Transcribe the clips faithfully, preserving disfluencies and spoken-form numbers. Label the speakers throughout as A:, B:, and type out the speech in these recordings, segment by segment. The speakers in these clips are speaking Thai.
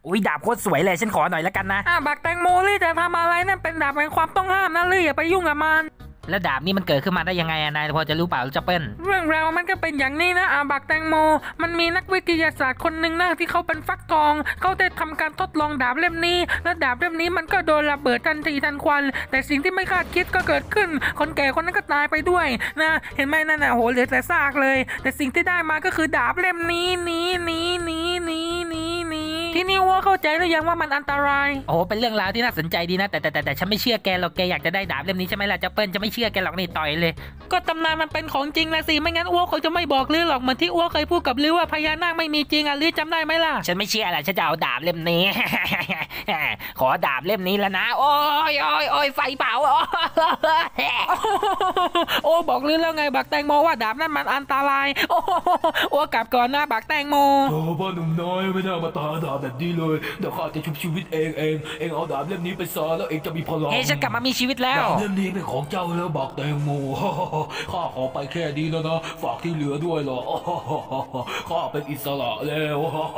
A: อุ้ยดาบโคตรสวยเลยฉันขอหน่อยแล้วกันนะ
B: อ่ะบักแตงโมลี่จะทำอะไรนั่นเป็นดาบแห่งความต้องห้ามนะลี่อย่าไปยุ่งกับมัน
A: แล้วดาบนี่มันเกิดขึ้นมาได้ยังไงนายพอจะรู้เปล่าจัปเปิล
B: เรื่องราวมันก็เป็นอย่างนี้นะอาบักแตงโมมันมีนักวิทยาศาสตร์คนหนึ่งนะที่เขาเป็นฟักทองเขาได้ทำการทดลองดาบเล่มนี้และดาบเล่มนี้มันก็โดนระเบิดทันทีทันควันแต่สิ่งที่ไม่คาดคิดก็เกิดขึ้นคนแก่คนนั้นก็ตายไปด้วยนะเห็นไหมนั่นน่ะโหเหลือแต่ซากเลยแต่สิ่งที่ได้มาก็คือดาบเล่มนี้นี้นี้นี้นี้นี้นี้ที่นี่ว่าเข้าใจหรือยังว่ามันอันตราย
A: โอ้เป็นเรื่องราวที่น่าสนใจดีนะแต่แต่แต่แต่ฉันไม่เชื่อแกหรอกแกอยากจะได้ดาบเล่มนี้ใช่ไหมล่ะจัปเปิลจะไม่เชื่อแกหรอกนี่ต่อยเลย
B: ก็ตำนานมันเป็นของจริงนะสิไม่งั้นอ้วกเขาจะไม่บอกลือหรอกเหมือนที่อ้วกเคยพูดกับลือว่าพญานาคไม่มีจริงอ่ะลือจำได้ไหมล่ะ
A: ฉันไม่เชื่อแหละฉันจะเอาดาบเล่มนี้ ขอดาบเล่มนี้แล้วนะโอ้ยโอ้ยโอ้ยไฟเผา
B: โอ้บอกลือแล้วไงบักแตงโมว่าดาบนั้นมันอันตรายโอ้โอ้กลับก่อนนะบักแตงโม
C: โอ้พ่อหนุ่มน้อยไม่น่ามาตาดาบแบบนี้เลยเดี๋ยวข้าจะชุบชีวิตเองเองเองเอาดาบเล่มนี้ไปซะแล้วเองจะมีพลัง
A: เฮ้ยฉันกลับมามีชีวิตแล้ว
C: ดาบเล่มนี้เป็นของเจ้าแล้วบักแตงโมข้าขอไปแค่นี้แล้วนะฝากที่เหลือด้วยเหรอข้าเป็นอิสระแล้ว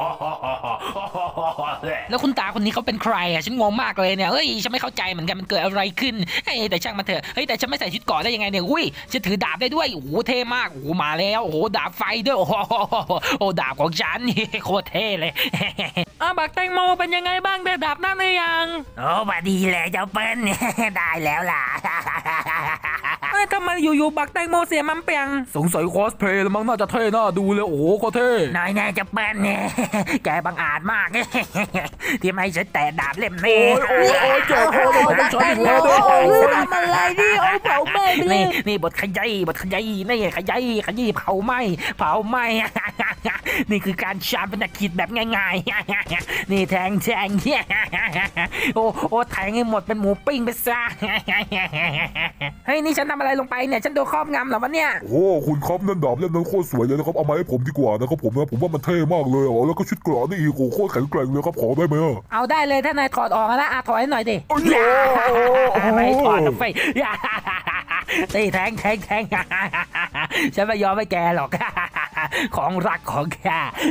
A: แล้วคุณตาคนนี้เขาเป็นใครอ่ะฉันงงมากเลยเนี่ยเฮ้ยฉันไม่เข้าใจเหมือนกันมันเกิดอะไรขึ้นเฮ้ยแต่ช่างมันเถอะเฮ้ยแต่ฉันไม่ใส่ชุดเกราะได้ยังไงเนี่ยอุ้ยฉันถือดาบได้ด้วยโอ้โหเท่มากโอ้โหมาแล้วโอ้โหดาบไฟด้วยโอ้โหโอ้ดาบของฉันนี่โคตรเท่เลย
B: อ่ะบักแตงโมเป็นยังไงบ้างได้ดาบนั่นหรือยัง
A: โอ้มาดีเลยเจ้าเปิ้ลได้แล้วล่ะ
B: เอ้ยทำไมอยู่ๆบักแตงโมเสียมันเปียง
C: สงสัยคอสเพลย์แล้วมั้งน่าจะเท่น่าดูเลยโอ้โหก็เท่
A: นายแน่จะเป็นเนี่ยแกบังอาจมากที่ไม่ใช่แต่ดาบเล่มนี้
C: โอ้ยเจ็บคอเลยต้องใช้หัวด้วย
B: โอ้ยทำอะไรนี่โอ้เผาไหม้
A: นี่นี่บทขยี้บทขยี้นี่ขยี้ขยี้เผาไหม้เผาไหม้นี่คือการชาร์ปนักขีดแบบง่ายๆนี่แทงแทงโอ้โอ้แทงให้หมดเป็นหมูปิ้งไปซะเฮ้ยนี่ฉันทำอะไรลงไปเนี่ยฉันโดนครอบงำเหรอวะเนี่ย
C: โอ้คุณครับนั่นดาบเล่มนั้นโคตรสวยเลยนะครับเอามาให้ผมดีกว่านะครับผมนะผมว่ามันเท่มากเลยอ๋อแล้วก็ชุดเกราะนี่อีกโคตรแข็งแกร่งเลยครับขอได้ไหม
B: เอาได้เลยถ้านายถอดออกนะอาถอยหน่อยดิ
A: ไม่ถอดไฟตีแทงแทงแทงฉันไม่ยอมให้แกหรอกของรักของแก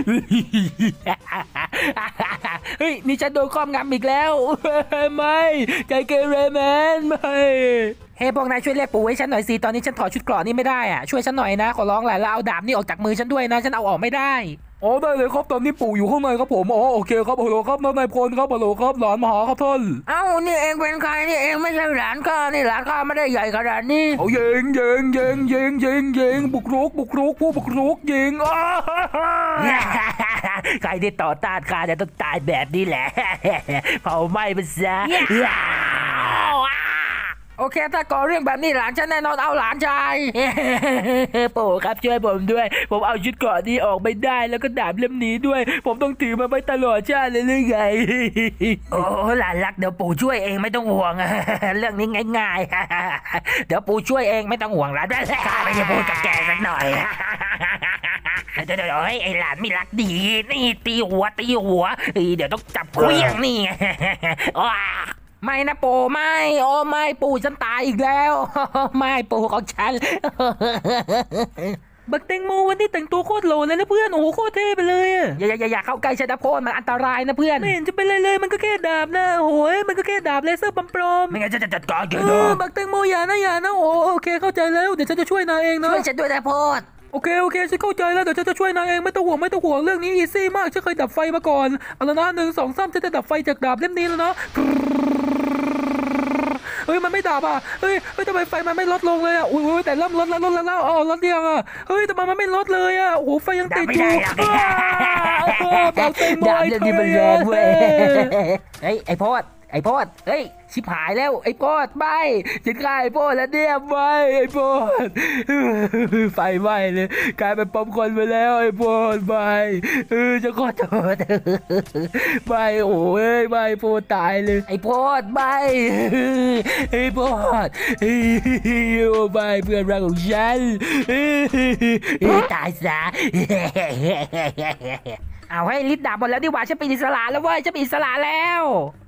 B: เฮ้ยนี่ฉันโดนครอบงำอีกแล้วไม่ใจเกเรแมนไม่
A: เฮ้พวกนายช่วยเรียกปู่ให้ฉันหน่อยสิตอนนี้ฉันถอดชุดเกราะนี่ไม่ได้อ่ะช่วยฉันหน่อยนะขอร้องแหละแล้วเอาดาบนี่ออกจากมือฉันด้วยนะฉันเอาออกไม่ได้
C: อ๋อได้เลยครับตอนนี้ปู่อยู่ข้างในครับผมอ๋อโอเคครับฮัลโหลครับนายพลครับฮัลโหลครับหลานมหาครับท่าน
B: เอ้านี่เองเป็นใครนี่เองไม่ใช่หลานข้านี่หลานข้าไม่ได้ใหญ่ขนาดนี้
C: เอายิงยิงยิงยิงยิงยิงบุกรุกบุกรุกผู้บุกรุกยิง
A: ใครที่ต่อต้านข้าจะต้องตายแบบนี้แหละเผาไหม้ไปซะ
B: โอเคถ้าก่อเรื่องแบบนี้หลานฉันแน่นอนเอาหลานชาย
A: ปู่ครับช่วยผมด้วยผมเอาชุดเกราะนี้ออกไม่ได้แล้วก็ดาบเล่มนี้ด้วยผมต้องถือมาไปตลอดชาติเลยหรือไงโอ้หลานรักเดี๋ยวปู่ช่วยเองไม่ต้องห่วงเรื่องนี้ง่ายๆเดี๋ยวปู่ช่วยเองไม่ต้องห่วงหลานข้าไม่ได้พูดกับแกสักหน่อยเดี๋ยวเดี๋ยวไอ้หลานไม่รักดีนี่ตีหัวตีหัวเดี๋ยวต้องจับเคลี้ยงนี่
B: ไม่นะปู่ไม่โอ้ไม่ปู่ฉันตายอีกแล้ว
A: ไม่ปู่ของฉัน
B: บักแตงโมวันนี้แต่งตัวโคตรโหลเลยนะเพื่อนโอ้โหโคตรเท่ไปเลยอ่ะ
A: อย่าอย่าอย่าเข้าใกล้ฉันนะโพนมันอันตรายนะเพื่อน
B: ไม่เห็นจะเป็นอะไรเลยมันก็แค่ดาบนะโอ้ยมันก็แค่ดาบเลเซอร์ปลอมๆ
A: ไม่งั้นจะจัดการแก
B: นะบักแตงโมอย่านะอย่านะโอ้โอเคเข้าใจแล้วเดี๋ยวฉันจะช่วยนายเองนะ
A: ช่วยฉันด้วยนะโพน
B: โอเคโอเคฉันเข้าใจแล้วเดี๋ยวฉันจะช่วยนายเองไม่ต้องห่วงไม่ต้องห่วงเรื่องนี้อีซี่มากฉันเคยดับไฟมาก่อนเอาละนะหนึ่งสองสามฉันจะดับไฟจากดาบเล่มนี้แล้วเนาะเฮ้ยมันไม่ดับอ่ะเฮ้ยเฮ้ยทำไมไฟมันไม่ลดลงเลยอ่ะอุ้ยแต่เริ่มลดแล้วลดแล้วอ๋อลดยังอ่ะเฮ้ยทำไมมันไม่ลดเลยอ่ะโอ้โหไฟยังติดอยู่
A: ดาบนี่มันแรงเว้ยเฮ้ยไอพอดไอพอดเฮ้ยชิบหายแล้วไอพอดไม่ฉันฆ่าไอพอดแล้วเนี่ยไม่ไอพอดไฟไหม้เลยกลายเป็นป๊อปคอร์นไปแล้วไอพอดไม่เออจะขอโทษไม่โอ้ยไม่พอดตายเลยไอพอดไม่ไอพอดโอ้ไม่เพื่อนรักของฉันตายซะเอาให้ลิฟต์ดาบหมดแล้วดีกว่าฉันเป็นอิสระแล้วเว้ยฉันเป็นอิสระแล้ว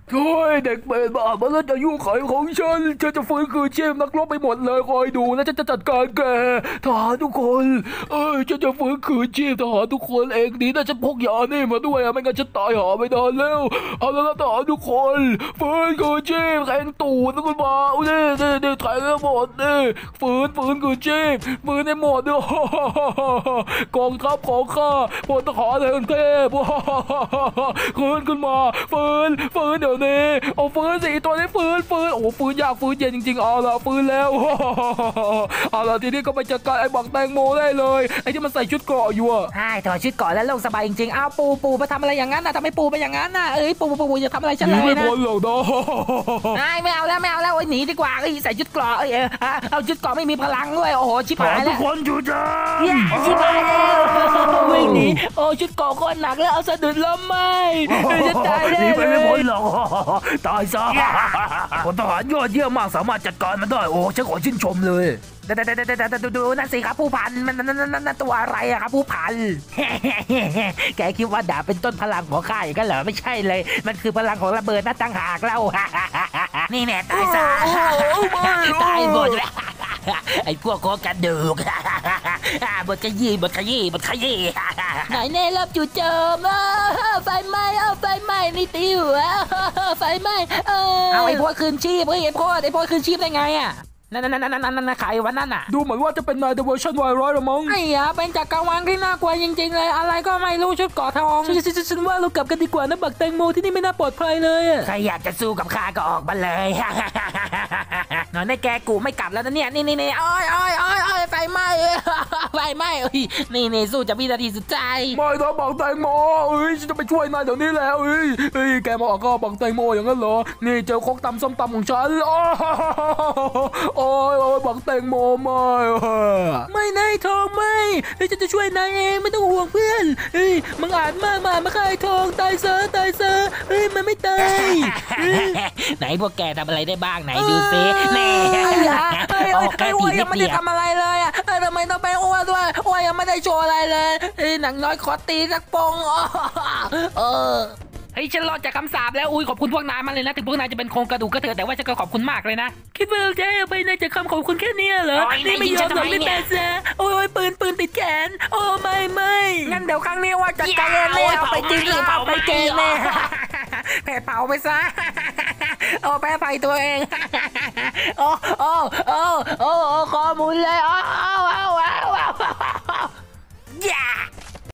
C: ช่วยเด็กเปรตบ้ามาแล้วอายุขัยของฉันฉันจะฟื้นคืนชีพนักรบไปหมดเลยคอยดูนะฉันจะจัดการแกทหารทุกคนเอ้ยฉันจะฟื้นคืนชีพทหารทุกคนเองดีนะฉันพกยานี่มาด้วยอะไม่งั้นฉันตายหาไปนานแล้วเอาแล้วทหารทุกคนฟื้นคืนชีพแข่งตูดนะคุณมาอุ้ยนี่นี่นี่แข่งกันหมดนี่ฟื้นฟื้นคืนชีพฟื้นในหมดด้วยกองทัพของข้าพลทหารแห่งเทพฟื้นขึ้นมาฟื้นฟื้นเดี๋ยวนี้เอาฟื้นสิตัวนี้ฟื้นฟื้นโอ้ฟื้นยากฟื้นเย็นจริงๆเอาละฟื้นแล้วเอาละทีนี้ก็ไปจัดการไอ้บักแตงโมได้เลยไอ้ที่มันใส่ชุดเกราะอยู่อะ
A: ใช่ถอดชุดก่อนแล้วโล่งสบายจริงๆอ้าวปูปูมาทำอะไรอย่างนั้นน่ะทำไมปูเป็นอย่างนั้นน่ะเอ้ยปูปูปูอย่าทำอะไรฉัน
C: ห
A: เล
C: นี
A: ย
C: ไม่
A: นะ
C: พ้นหรอกนะ
A: ไม่เอาแล้วไม่เอาแล้วโอ้ยหนีดีกว่าเอ้ยใส่ชุดเกราะเอ้ยเอาชุดเกราะไม่มีพลังด้วยโอ้โหชิบหาย
C: ทุ
A: แล้
C: ก
A: ว
C: คนอยู่จ้า
A: ชิบหายแล้ววิ่งหนีโอ้ชุดเกราะโคตรหนักแล้วเอาสะดุดล้มไม่จะตาย
C: ห
A: แน่
C: นีไป
A: เล
C: ไม่พ้น
A: ย
C: หรอกตายซะพลทหารยอดเยี่ยมมากสามารถจัดการมันได้โอ้ฉันขอชื่นชมเลย
A: เดี๋ยวเดี๋ยวเดี๋ยวเดี๋ยวดูนั่นสิครับผู้พันมันนั่นนั่นตัวอะไรอะครับผู้พันแกคิดว่าดาบเป็นต้นพลังของข้าอย่างนั้นเหรอไม่ใช่เลยมันคือพลังของระเบิดนั่นต่างหากแล้วนี่แน่ตายซะตายหมดแล้วไอ้พวกโคกระดูกบทขยี้บทขยี้บทขยี้ไหนเน่รับจู่โจมไฟไหม้เอาไฟไหม้นี่ตีหัวไฟไหม้เอาไอ้พวกคืนชีพไอ้พวกไอ้พวกคืนชีพได้ไงอะนั่นนั่นนั่นนั่นนั่นใครวันนั้นอ่ะ
C: ดูเหมือนว่าจะเป็นนายเดเวอร์ชันวายร้อยละมั้ง
B: ไอ้ยาเป็นจักรวาลที่น่ากลัวจริงๆเลยอะไรก็ไม่รู้ชุดเกราะทอง
A: ฉันฉันฉันว่าเรากลับกันดีกว่านะบักแตงโมที่นี่ไม่น่าปลอดภัยเลยอะใครอยากจะสู้กับข้าก็ออกมาเลยหน่อยในแกกูไม่กลับแล้วนะเนี่ยนี่นี่นี่อ้อยอ้อยอ้อยอ้อยไฟไหม้ไฟไหม้นี่นี่สู้จะวินาทีสุดใจ
C: ไม่ต้องบังแตงโมเอ้ยฉันจะไปช่วยนายเดี๋ยวนี้แล้วเอ้ยเอ้ยแกมาออกก็บังแตงโมอย่างนั้นเหรอนี่เจอคกตำส้มตำของฉันโอ้โอ้ยโอ้ยบังแตงโมไม่
A: ไม่นายทองไม่เฮ้ยฉันจะช่วยนายเองไม่ต้องห่วงเพื่อนเฮ้ยมึงอ่านมากมามาฆ่าไอ้ทองตายซะตายซะเฮ้ยมันไม่ตายไหนพวกแกทำอะไรได้บ้างไหนดูซิแน่ไอ้ยาไอ้ไอ้อ้วนยังไม่ได้ทำอะไรเลยอ่ะทำไมต้องเป็นอ้วนด้วยอ้วนยังไม่ได้โชว์อะไรเลยหนังน้อยขอตีสักปงเออเฮ้ยฉันรอดจากคำสาปแล้วอุ้ยขอบคุณพวกนายมากเลยนะถึงพวกนายจะเป็นโครงกระดูกก็เถอะแต่ว่าฉันก็ขอบคุณมากเลยนะคิดว่าจะให้ไปนายจากคำขอบคุณแค่นี้เหรอนี่ไม่ยอมหน่อยไม่แปลซะโอ้ยปืนปืนติดแขนโอ้ไม่ไม่งั้นเดี๋ยวครั้งนี้ว่าจัดการแน่เอาไปจริงเผาไปเกงแน่แผลเผาไปซะโอ้แพ้ไฟตัวเองโอ้โอ้โอ้โอ้ข้อมูลเลยโอ้โอ้โอ้โอ้